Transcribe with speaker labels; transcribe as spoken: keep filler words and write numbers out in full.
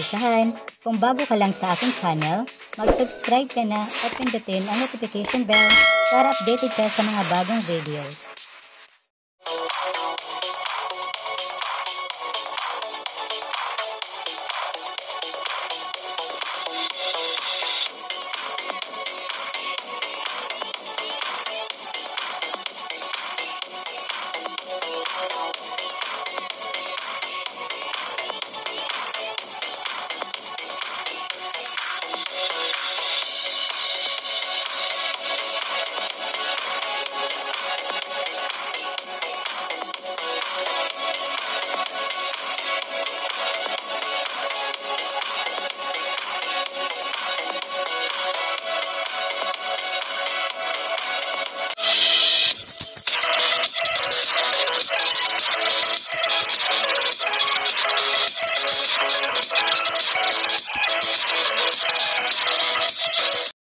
Speaker 1: inaasahan. Kung bago ka lang sa aking channel, mag-subscribe ka na at pindutin ang notification bell para updated ka sa mga bagong videos.